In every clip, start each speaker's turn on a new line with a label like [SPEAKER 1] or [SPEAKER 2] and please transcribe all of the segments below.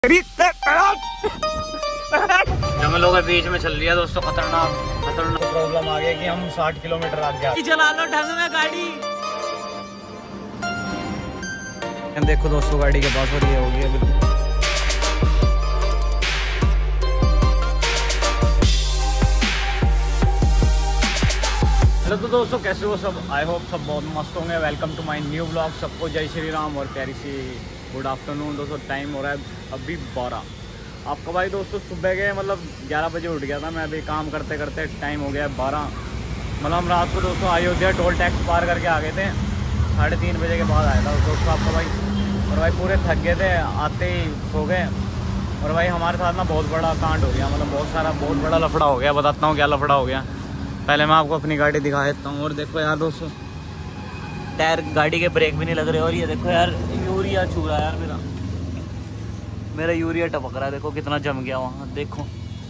[SPEAKER 1] जंगलों के बीच में चल रही है दोस्तों, खतरनाक प्रॉब्लम आ गई कि हम 60 किलोमीटर आगे चला लो ढंग में गाड़ी। देखो दोस्तों गाड़ी के पास और ये हो गया बिल्कुल। हेलो तो दोस्तों कैसे हो सब, आई होप सब बहुत मस्त होंगे। Welcome to my new blog. सबको जय श्री राम और प्यारी सी गुड आफ्टरनून। दोस्तों टाइम हो रहा है अभी 12। आपका भाई दोस्तों सुबह के 11 बजे उठ गया था मैं। अभी काम करते करते टाइम हो गया है 12। हम रात को दोस्तों अयोध्या टोल टैक्स पार करके आ गए थे। 3:30 बजे के बाद आया था दोस्तों आपका भाई। और भाई पूरे थक गए थे, आते ही सो गए। और भाई हमारे साथ ना बहुत बड़ा कांड हो गया, बहुत बड़ा लफड़ा हो गया। बताता हूँ क्या लफड़ा हो गया। पहले मैं आपको अपनी गाड़ी दिखा देता हूँ। और देखो यार दोस्तों, टायर गाड़ी के ब्रेक भी नहीं लग रहे। और ये देखो यार यूरिया छू रहा है यार, मेरा यूरिया टपक रहा है। देखो कितना जम गया वहाँ, देखो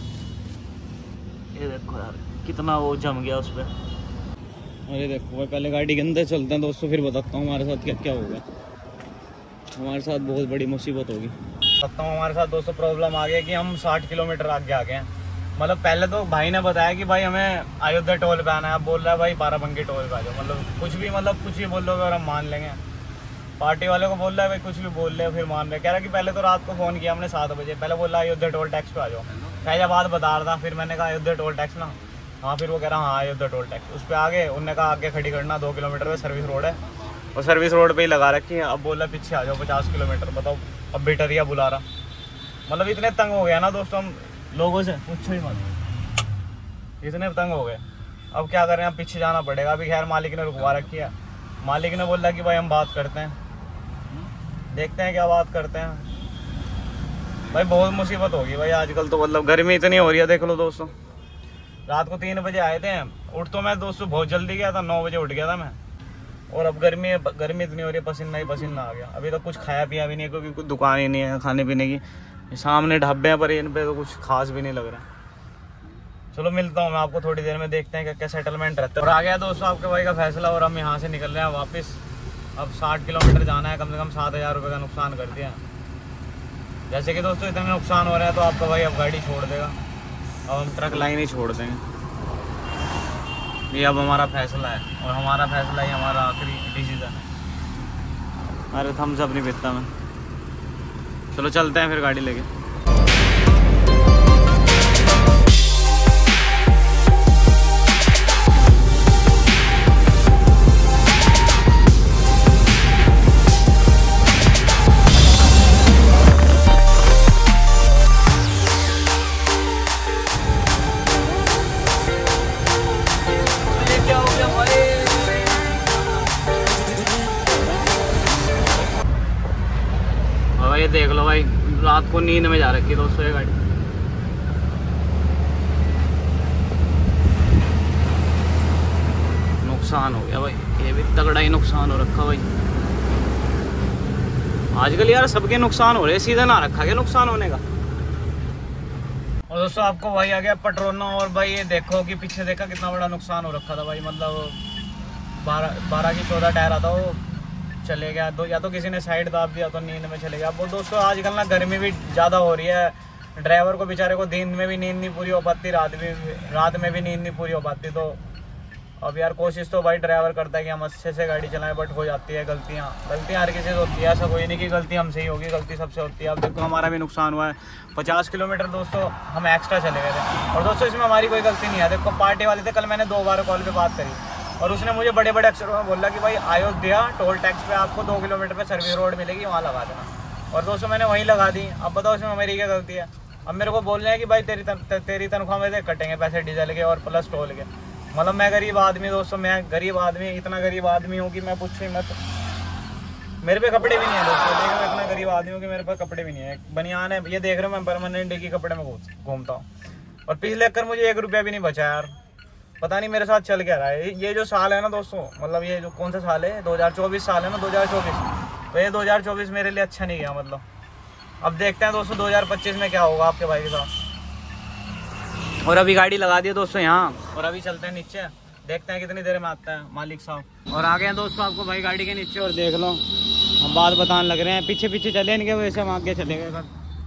[SPEAKER 1] ये देखो यार कितना वो जम गया उस पर। और ये देखो भाई पहले गाड़ी के अंदर चलते हैं दोस्तों, फिर बताता हूँ हमारे साथ क्या क्या होगा। हमारे साथ बहुत बड़ी मुसीबत होगी। बताता हूँ हमारे साथ दोस्तों प्रॉब्लम आ गया कि हम 60 किलोमीटर आगे आ गए हैं। पहले तो भाई ने बताया कि भाई हमें अयोध्या टोल पे आना है। अब बोल रहा है भाई बाराबंकी टोल पे आ जाओ। कुछ भी बोल रहे हो और हम मान लेंगे। पार्टी वाले को बोल रहा है भाई कुछ भी बोल रहे हो फिर मान रहे। कह रहा कि पहले तो रात को फ़ोन किया हमने 7 बजे। पहले बोल रहा अयोध्या टोल टैक्स पे आ जाओ। फैजाबाद बता रहा था। फिर मैंने कहा अयोध्या टोल टैक्स ना, हाँ। फिर वो कह रहा हाँ अयोध्या टोल टैक्स। उस पर आगे उनने कहा आगे खड़ी करना 2 किलोमीटर पे सर्विस रोड है। और सर्विस रोड पर ही लगा रखी है। अब बोल रहा पीछे आ जाओ 50 किलोमीटर। बताओ अब बेटरिया बुला रहा। इतने तंग हो गया ना दोस्तों हम लोगों से, पूछो ही मत। इतने तंग हो गए। अब क्या करें, अब पीछे जाना पड़ेगा। अभी खैर मालिक ने रुकवा रखी है। मालिक ने बोला कि भाई हम बात करते हैं, देखते हैं क्या बात करते हैं। भाई बहुत मुसीबत होगी भाई आजकल तो। गर्मी इतनी हो रही है देख लो दोस्तों। रात को 3 बजे आए थे। उठ तो मैं दोस्तों बहुत जल्दी गया था, 9 बजे उठ गया था मैं। और अब गर्मी इतनी हो रही है, पसीना ही पसीना आ गया। अभी तक कुछ खाया पिया भी नहीं है क्योंकि कुछ दुकान ही नहीं है खाने पीने की। सामने ढाबे हैं पर इन पे तो कुछ खास भी नहीं लग रहा। चलो मिलता हूँ मैं आपको थोड़ी देर में, देखते हैं क्या सेटलमेंट रहता है। और आ गया दोस्तों आपके भाई का फैसला। और हम यहाँ से निकल रहे हैं वापस। अब 60 किलोमीटर जाना है। कम से कम 7,000 रुपये का नुकसान कर दिया। जैसे कि दोस्तों इतना नुकसान हो रहा है तो आपका भाई अब गाड़ी छोड़ देगा। अब हम ट्रक लाइन ही छोड़ देंगे। ये अब हमारा फैसला है। और हमारा फैसला ही हमारा आखिरी डिसीजन है। अरे थम्स अप नहीं पीता मैं। चलो चलते हैं फिर गाड़ी लेके। ये देख लो भाई, रात को नींद में जा रखी है दोस्तों ये गाड़ी। नुकसान हो गया भाई, ये भी तगड़ा ही नुकसान हो रखा भाई। आजकल यार सबके नुकसान हो रहे, सीधा ना रखा क्या नुकसान होने का। और दोस्तों आपको भाई आ गया पटरोना। और भाई ये देखो कि पीछे देखा कितना बड़ा नुकसान हो रखा था भाई। 12 की 14 टायर आता वो चले गया। तो या तो किसी ने साइड दाब दिया तो नींद में चले गया। वो दोस्तों आजकल ना गर्मी भी ज़्यादा हो रही है। ड्राइवर को बेचारे को दिन में भी नींद नहीं पूरी हो पाती, रात में भी नींद नहीं पूरी हो पाती। तो अब यार कोशिश तो भाई ड्राइवर करता है कि हम अच्छे से गाड़ी चलाएं, बट हो जाती है गलतियाँ हर किसी से होती है। ऐसा कोई नहीं कि गलती हमसे ही होगी, गलती सबसे होती है। अब देखो हमारा भी नुकसान हुआ है। 50 किलोमीटर दोस्तों हम एक्स्ट्रा चले गए थे। और दोस्तों इसमें हमारी कोई गलती नहीं है। देखो पार्टी वाले थे, कल मैंने 2 बार कॉल पर बात करी और उसने मुझे बड़े बड़े अक्षरों में बोला कि भाई अयोध्या टोल टैक्स पे आपको 2 किलोमीटर पे सर्विस रोड मिलेगी, वहाँ लगा देना। और दोस्तों मैंने वहीं लगा दी। अब बताओ इसमें मेरी क्या गलती है। अब मेरे को बोल रहे हैं कि भाई तेरी तनख्वाह में से कटेंगे पैसे डीजल के और प्लस टोल के। मैं गरीब आदमी दोस्तों, मैं गरीब आदमी, इतना गरीब आदमी हूँ कि मैं पूछूँ मत। मेरे पे कपड़े भी नहीं है दोस्तों। देख रहे इतना गरीब आदमी हूँ कि मेरे पे कपड़े भी नहीं है। बनियान है, ये देख रहे हो मैं परमानेंट के कपड़े में घूमता हूँ। और पिछले कर मुझे 1 रुपया भी नहीं बचा यार। पता नहीं मेरे साथ चल क्या रहा है। ये जो साल है ना दोस्तों, ये जो कौन सा साल है, 2024 साल है ना, 2024। तो ये 2024 मेरे लिए अच्छा नहीं गया। अब देखते हैं दोस्तों 2025 में क्या होगा आपके भाई के साथ। और अभी गाड़ी लगा दी है दोस्तों यहाँ। और अभी चलते हैं नीचे, देखते हैं कितनी देर में आता है मालिक साहब। और आ गए हैं दोस्तों आपको भाई गाड़ी के नीचे। और देख लो हम बात बताने लग रहे हैं, पीछे पीछे चले इनके वजह से हम आगे चले गए।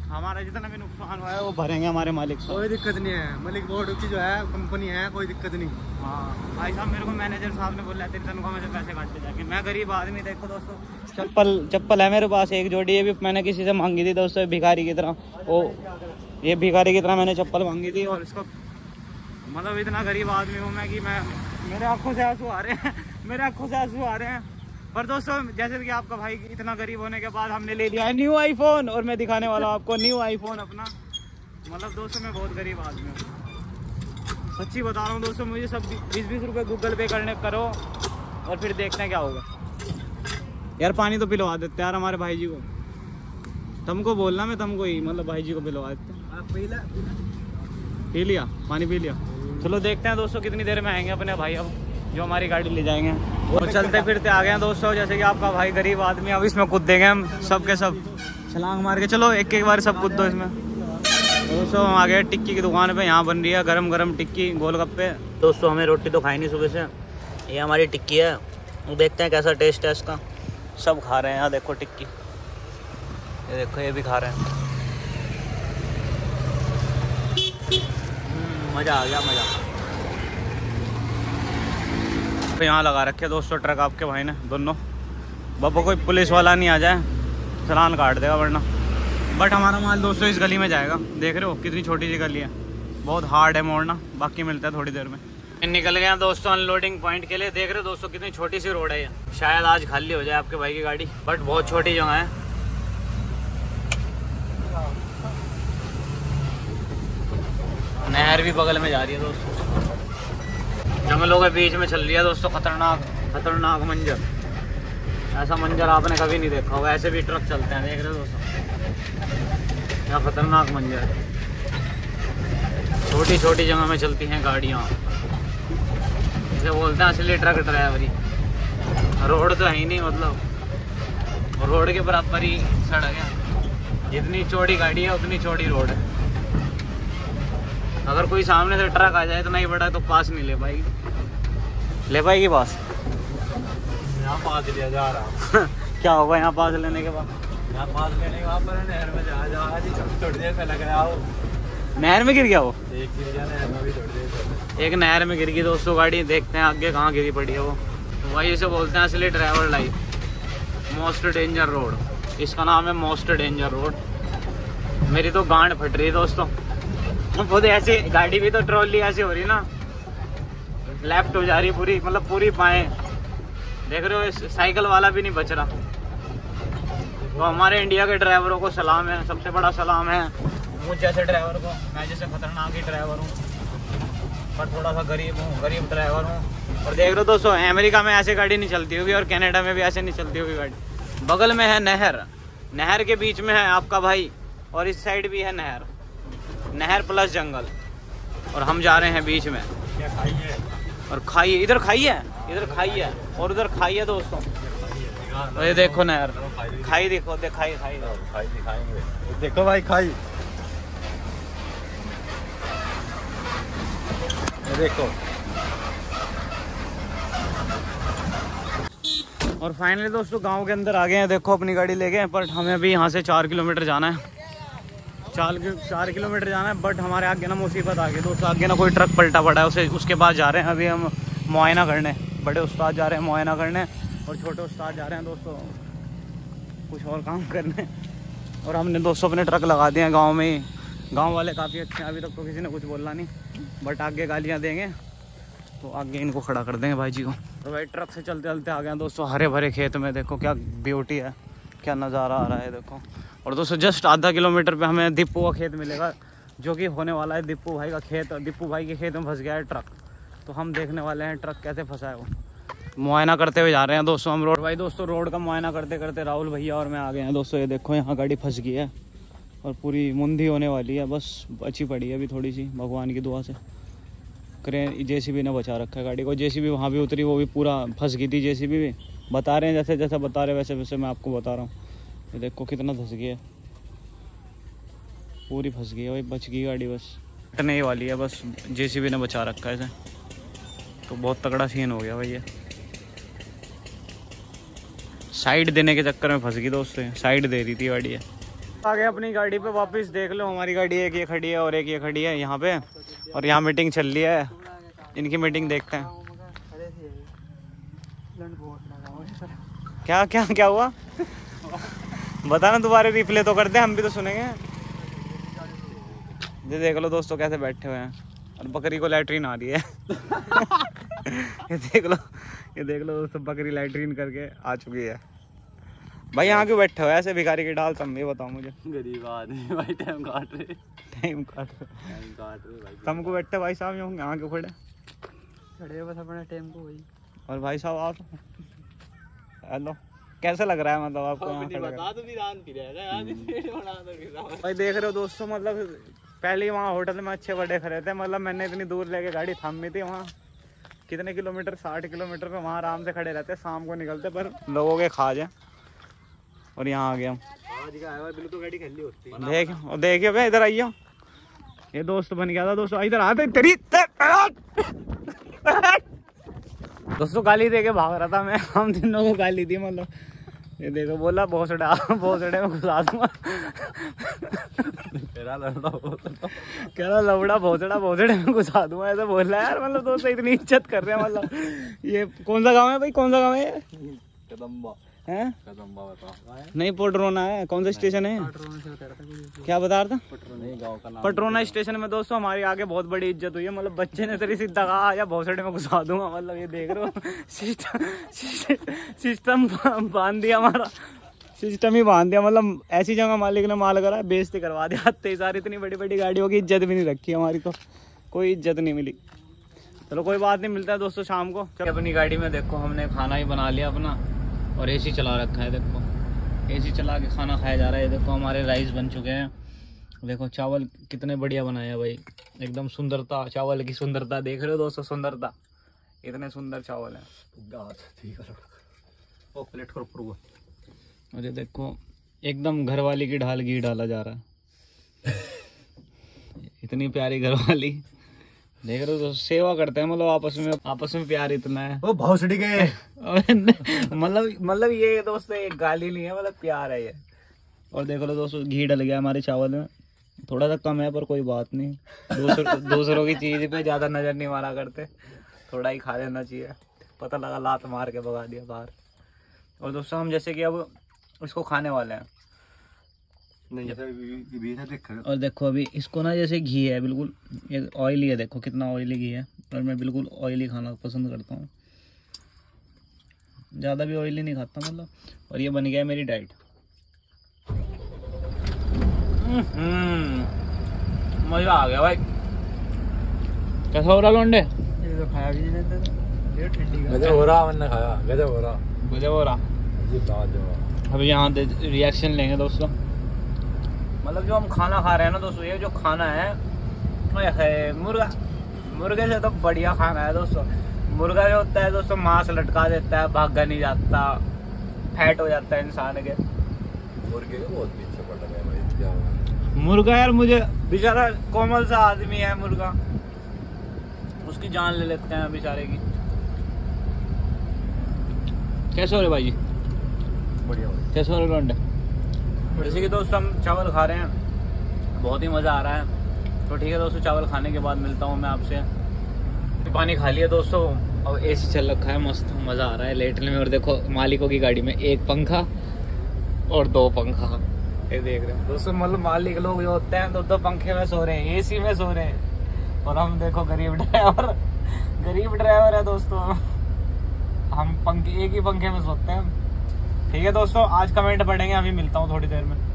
[SPEAKER 1] हमारा जितना भी नुकसान हुआ है वो भरेंगे हमारे मालिक साहब।
[SPEAKER 2] कोई दिक्कत नहीं है, मलिक बोर्ड की जो है कंपनी है, कोई दिक्कत नहीं।
[SPEAKER 1] हाँ भाई साहब, मेरे को मैनेजर साहब ने बोला तेरी तनख्वाह में से पैसे काट के जाके। मैं गरीब आदमी, देखो दोस्तों चप्पल है मेरे पास एक जोड़ी, ये भी मैंने किसी से मांगी थी दोस्तों, भिखारी की तरह। वो ये भिखारी की तरह मैंने चप्पल मांगी थी, और इसको मतलब इतना गरीब आदमी हूँ मैं कि मेरे आंखों से आंसू आ रहे हैं, मेरे आंखों से आंसू आ रहे हैं। पर दोस्तों जैसे कि आपका भाई इतना गरीब होने के बाद हमने ले लिया है न्यू आईफोन, और मैं दिखाने वाला हूँ आपको न्यू आईफोन अपना। मतलब दोस्तों मैं बहुत गरीब आदमी हूँ, सच्ची बता रहा हूँ दोस्तों। मुझे सब 20-20 रुपये गूगल पे करो, और फिर देखते हैं क्या होगा। यार पानी तो पिलवा देते यार हमारे भाई जी को, तुमको बोलना, मैं तुमको ही मतलब भाई जी को पिलवा देते। पी लिया पानी, पी लिया। चलो देखते हैं दोस्तों कितनी देर में आएंगे अपने भाई अब जो हमारी गाड़ी ले जाएंगे। वो चलते फिरते आ गए हैं दोस्तों, जैसे कि आपका भाई गरीब आदमी, अब इसमें कूद देंगे हम सब के सब, छलांग मार के। चलो एक एक बार सब कूद दो इसमें। दोस्तों हम आ गए टिक्की की दुकान पे, यहाँ बन रही है गरम गरम टिक्की गोलगप्पे। दोस्तों हमें रोटी तो खाई नहीं सुबह से, ये हमारी टिक्की है, देखते हैं कैसा टेस्ट है इसका। सब खा रहे हैं, यहाँ देखो टिक्की, ये देखो ये भी खा रहे हैं। मज़ा आ गया, मज़ा। तो यहाँ लगा रखे दोस्तों ट्रक आपके भाई ने दोनों, बाबा कोई पुलिस वाला नहीं आ जाए चालान काट देगा वरना। बट हमारा माल दोस्तों इस गली में जाएगा, देख रहे हो कितनी छोटी सी गली है, बहुत हार्ड है मोड़ना। बाकी मिलता है थोड़ी देर में। निकल गए हैं दोस्तों अनलोडिंग पॉइंट के लिए। देख रहे हो दोस्तों कितनी छोटी सी रोड है ये, शायद आज खाली हो जाए आपके भाई की गाड़ी, बट बहुत छोटी जगह है। नहर भी बगल में जा रही है दोस्तों, जंगलों के बीच में चल रही है दोस्तों। खतरनाक मंजर, ऐसा मंजर आपने कभी नहीं देखा होगा। ऐसे भी ट्रक चलते हैं, देख रहे हो दोस्तों, यहाँ खतरनाक मंजर है। छोटी छोटी जगह में चलती हैं गाड़ियाँ, इसे बोलते हैं असली ट्रक ड्राइवरी। रोड तो है ही नहीं, मतलब रोड के बराबर ही सड़क है। जितनी चौड़ी गाड़ी है उतनी चौड़ी रोड है। अगर कोई सामने से ट्रक आ जाए इतना ही बड़ा तो पास नहीं ले पाएगी पास।
[SPEAKER 2] यहाँ पास लिया जा रहा
[SPEAKER 1] क्या होगा यहाँ पास लेने के बाद?
[SPEAKER 2] यहाँ पास लेने के बाद नहर में थोड़ी देर पहले गया हो,
[SPEAKER 1] नहर में गिर गया वो,
[SPEAKER 2] एक गिर गया नहर में भी थोड़ी देर।
[SPEAKER 1] एक नहर में गिर गई दोस्तों गाड़ी, देखते हैं आगे कहाँ गिरी पड़ी है वो। वही इसे बोलते हैं असली driver life, most danger road, इसका नाम है मोस्ट डेंजर रोड। मेरी तो गांड फट रही है दोस्तों, खुद ऐसी गाड़ी भी तो ट्रॉली ऐसी हो रही ना, लेफ्ट हो जा रही पूरी, मतलब पूरी बाएं। देख रहे हो साइकिल वाला भी नहीं बच रहा। तो हमारे इंडिया के ड्राइवरों को सलाम है, सबसे बड़ा सलाम है मुझ जैसे ड्राइवर को। मैं जैसे खतरनाक ही ड्राइवर हूँ, पर थोड़ा सा गरीब ड्राइवर हूँ। और देख रहे हो दोस्तों अमेरिका में ऐसे गाड़ी नहीं चलती होगी, और कनाडा में भी ऐसे नहीं चलती होगी गाड़ी। बगल में है नहर, नहर के बीच में है आपका भाई, और इस साइड भी है नहर प्लस जंगल, और हम जा रहे हैं बीच में। और खाई इधर खाई है और उधर खाई है दोस्तों। ये देखो नहर, खाई देखो, खाई
[SPEAKER 2] दिखाएंगे, देखो भाई खाई, देखो।
[SPEAKER 1] और फाइनली दोस्तों गांव के अंदर आ गए हैं, देखो अपनी गाड़ी ले गए। पर हमें अभी यहाँ से 4 किलोमीटर जाना है, 4 किलोमीटर जाना है। बट हमारे आगे ना मुसीबत आ गई दोस्तों, आगे ना कोई ट्रक पलटा पड़ा है, उसके पास जा रहे हैं अभी हम मुआयना करने। बड़े उस्ताद जा रहे हैं मुआयना करने, और छोटे उस्ताद जा रहे हैं दोस्तों कुछ और काम करने। और हमने दोस्तों अपने ट्रक लगा दिए हैं गाँव में ही। गाँव वाले काफ़ी अच्छे हैं, अभी तक तो किसी ने कुछ बोला नहीं, बट आगे गालियाँ देंगे तो आगे इनको खड़ा कर देंगे भाई जी को। तो भाई ट्रक से चलते चलते आ गए हैं दोस्तों हरे भरे खेत में। देखो क्या ब्यूटी है, क्या नज़ारा आ रहा है देखो। और दोस्तों जस्ट आधा किलोमीटर पे हमें दीपू का खेत मिलेगा, जो कि होने वाला है दीपू भाई का खेत। दीपू भाई के खेत में फंस गया है ट्रक, तो हम देखने वाले हैं ट्रक कैसे फंसा है वो। मुआयना करते हुए जा रहे हैं दोस्तों हम रोड। भाई दोस्तों रोड का मुआयना करते करते राहुल भैया और मैं आ गए हैं दोस्तों। ये देखो यहाँ गाड़ी फंस गई है और पूरी मुंदी होने वाली है, बस बची पड़ी है अभी थोड़ी सी, भगवान की दुआ से। क्रेन जेसीबी ने बचा रखा है गाड़ी को। जेसीबी वहाँ भी उतरी, वो भी पूरा फंस गई थी। जेसीबी भी बता रहे हैं, जैसे जैसा बता रहे वैसे वैसे मैं आपको बता रहा हूँ। ये देखो कितना फंस गया है, पूरी फंस गई है भाई, बच गई गाड़ी, बस हटने ही वाली है, बस जेसीबी ने बचा रखा है इसे। तो बहुत तगड़ा सीन हो गया भाई ये। साइड देने के चक्कर में फंस गई दोस्तों, साइड दे रही थी गाड़ी है। आ गए अपनी गाड़ी पे वापस। देख लो हमारी गाड़ी एक ये खड़ी है और एक ये खड़ी है यहाँ पे, और यहाँ मीटिंग चल रही है। इनकी मीटिंग देखते हैं। क्या क्या क्या हुआ बताना दोबारा, रिप्ले तो करते हैं, हम भी तो सुनेंगे। ये देख लो दोस्तों कैसे बैठे हुए हैं, और बकरी को लैट्रीन आ रही है। ये देख लो दोस्तों, बकरी लैट्रीन करके आ चुकी है। भाई यहाँ क्यों बैठे हो ऐसे भिखारी की डाल, तुम भी बताओ मुझे।
[SPEAKER 2] गरीब आदमी भाई, टाइम काट रहे भाई।
[SPEAKER 1] तुमको बैठे भाई साहब यहाँ क्यों खड़े
[SPEAKER 2] बस अपने टाइम को वही।
[SPEAKER 1] और भाई साहब आप हेलो, कैसा लग रहा है मतलब आपको यहाँ खड़े? भाई देख रहे हो दोस्तों, मतलब पहले वहाँ होटल में अच्छे बड़े खड़े थे, मतलब मैंने इतनी दूर लेके गाड़ी थामी थी। वहाँ कितने किलोमीटर, 60 किलोमीटर पे वहाँ आराम से खड़े रहते, शाम को निकलते, पर लोगों के खा जाए। और यहाँ आ गया हम। देखिए भाई इधर आइयो, ये दोस्त बन गया था दोस्तों। इधर आते तेरी दोस्तों गाली दे के भाग रहा था मैं, हम तीनों को गाली दी। मतलब ये देखो बोला भोसड़ा में घुसा दूंगा। कह रहा लवड़ा भोसड़े में घुसा दूंगा, ऐसा बोल रहा है यार। मतलब दोस्तों इतनी इज्जत कर रहे हैं। मतलब ये कौन सा गाँव है भाई, कौन सा गाँव है?
[SPEAKER 2] कदम्बा
[SPEAKER 1] है?
[SPEAKER 2] कदम्बा बताओ।
[SPEAKER 1] नहीं पटरोना है, कौन सा स्टेशन है? क्या बता रहा था?
[SPEAKER 2] गाँव का नाम
[SPEAKER 1] पटरोना स्टेशन में दोस्तों हमारी आगे बहुत बड़ी इज्जत हुई है। मतलब बच्चे ने तेरी सीधा कहा या भोसड़े में घुसा दूंगा। मतलब ये देख रहे हो, सिस्टम बांध दिया हमारा, सिस्टम ही बांध दिया। मतलब ऐसी जगह मालिक ने माल करा, बेइज्जती करवा दिया। तेज़ार इतनी बड़ी बड़ी गाड़ियों की इज्जत भी नहीं रखी हमारी, तो कोई इज्जत नहीं मिली। चलो कोई बात नहीं, मिलता है दोस्तों शाम को। अपनी गाड़ी में देखो हमने खाना ही बना लिया अपना, और एसी चला रखा है। देखो एसी चला के खाना खाया जा रहा है। देखो हमारे राइस बन चुके हैं। देखो चावल कितने बढ़िया बनाए हैं भाई, एकदम सुंदरता, चावल की सुंदरता देख रहे हो दोस्तों, सुंदरता, इतने सुंदर चावल हैं।
[SPEAKER 2] प्लेट करो।
[SPEAKER 1] और ये देखो एकदम घरवाली की ढाल घी डाला जा रहा है। इतनी प्यारी घरवाली, देख रहे हो तो सेवा करते हैं। मतलब आपस में प्यार इतना है।
[SPEAKER 2] ओ भौसड़ी के
[SPEAKER 1] मतलब ये दोस्तों एक गाली नहीं है, मतलब प्यार है ये। और देख लो दोस्तों घी डल गया हमारे चावल में, थोड़ा सा कम है पर कोई बात नहीं। दूसरों की चीज पे ज्यादा नजर नहीं मारा करते, थोड़ा ही खा लेना चाहिए। पता लगा लात मार के भगा दिया बाहर। और दोस्तों हम जैसे कि अब इसको खाने वाले हैं। और देखो अभी इसको ना, जैसे घी है बिल्कुल ऑयली है, देखो कितना ऑयली घी है। और मैं बिल्कुल ऑयली खाना पसंद करता हूँ, ज़्यादा भी ऑयली नहीं खाता मतलब। और ये बन गया है मेरी डाइट। मज़ा आ गया भाई। कैसा हो रहा लौंडे?
[SPEAKER 2] ये तो खाया भी नहीं था, ये ठंडी गजब हो रहा, मैंने खाया गजब हो रहा।
[SPEAKER 1] अभी यहाँ रिएक्शन लेंगे दोस्तों। मतलब जो हम खाना खा रहे हैं ना दोस्तों, ये जो खाना है मुर्गे से तो बढ़िया खाना है दोस्तों। मुर्गा जो होता है दोस्तों, मांस लटका देता है, भागा नहीं जाता, फैट हो जाता है इंसान के।
[SPEAKER 2] मुर्गे के बहुत पीछे पड़ रहे हैं भाई, क्या होगा?
[SPEAKER 1] मुर्गा यार, मुझे बेचारा कोमल सा आदमी है मुर्गा, उसकी जान ले लेते हैं बेचारे की। कैसे हो रहे भाई जी?
[SPEAKER 2] बढ़िया।
[SPEAKER 1] कैसे हो रहे लौंडे? जैसे कि दोस्तों हम चावल खा रहे हैं, बहुत ही मज़ा आ रहा है। तो ठीक है दोस्तों, चावल खाने के बाद मिलता हूँ मैं आपसे। पानी खा लिया दोस्तों, और एसी चल रखा है, मस्त मज़ा आ रहा है लेटने में। और देखो मालिकों की गाड़ी में एक पंखा और 2 पंखा, ये देख रहे हैं दोस्तों। मतलब मालिक लोग जो होते हैं 2 पंखे में सो रहे हैं, एसी में सो रहे हैं। और हम देखो गरीब ड्राइवर है दोस्तों, हम एक ही पंखे में सोते हैं। ठीक है दोस्तों, आज कमेंट पढ़ेंगे, अभी मिलता हूँ थोड़ी देर में।